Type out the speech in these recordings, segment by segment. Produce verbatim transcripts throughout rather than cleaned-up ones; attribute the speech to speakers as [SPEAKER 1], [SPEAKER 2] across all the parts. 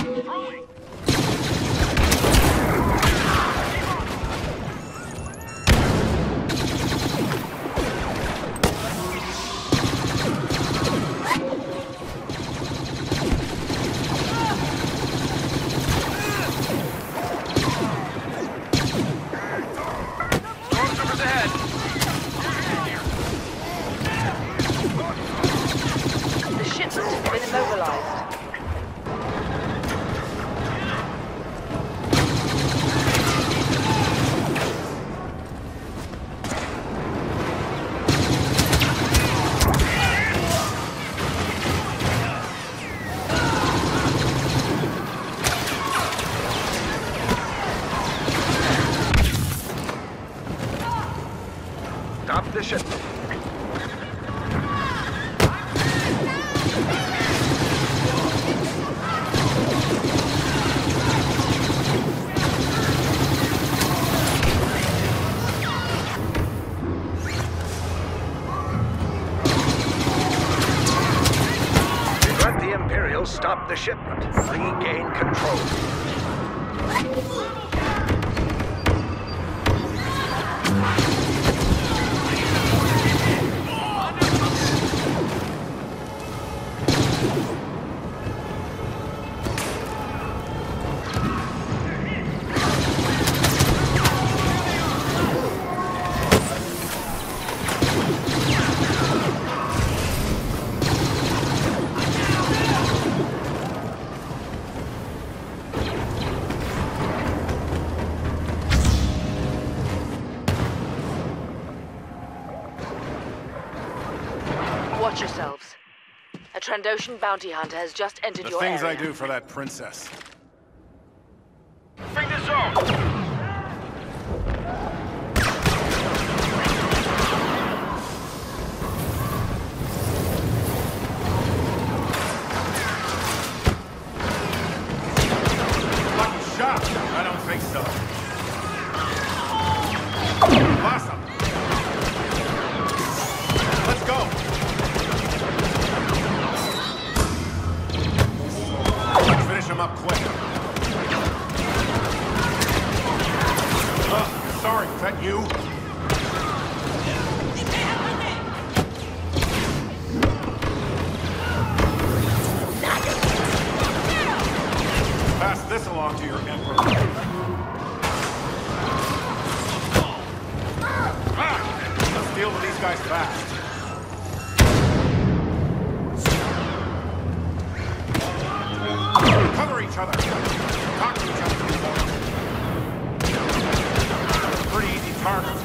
[SPEAKER 1] Stop the ship. Let the Imperials stop the shipment. Regain control.
[SPEAKER 2] Watch yourselves. A Trandoshan bounty hunter has just entered
[SPEAKER 3] the
[SPEAKER 2] your
[SPEAKER 3] things
[SPEAKER 2] area.
[SPEAKER 3] I do for that princess.
[SPEAKER 1] Bring the zone!
[SPEAKER 3] Lucky shot! I don't think so. Awesome! Let's go! Let's finish him up quick. Uh, sorry, is that you? Pass this along to your emperor. Ah, let's deal with these guys fast. Cover each other. Talk to each other. Pretty easy target.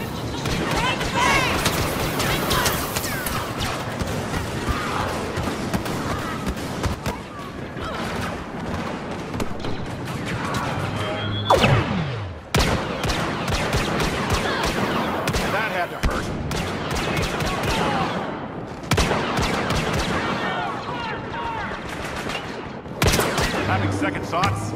[SPEAKER 3] That had to hurt. Having second thoughts?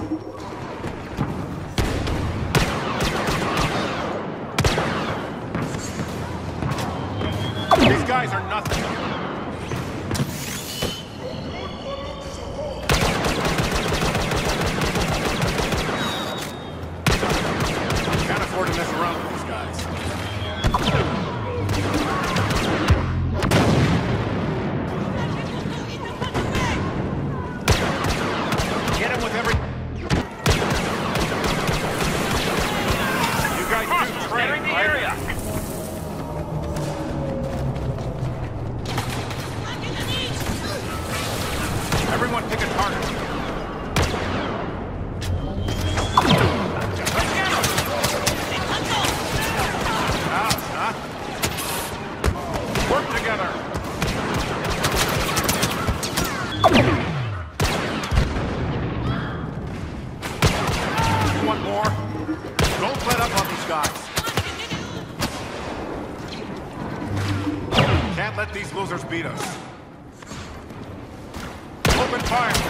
[SPEAKER 3] These guys are nothing. Can't afford to mess around with these guys. Get him with every... You guys do train,
[SPEAKER 1] Entering the
[SPEAKER 3] right?
[SPEAKER 1] area!
[SPEAKER 3] Everyone pick a target. Ouch, huh? Work together. You want more? Don't let up on these guys. Can't let these losers beat us. Open fire!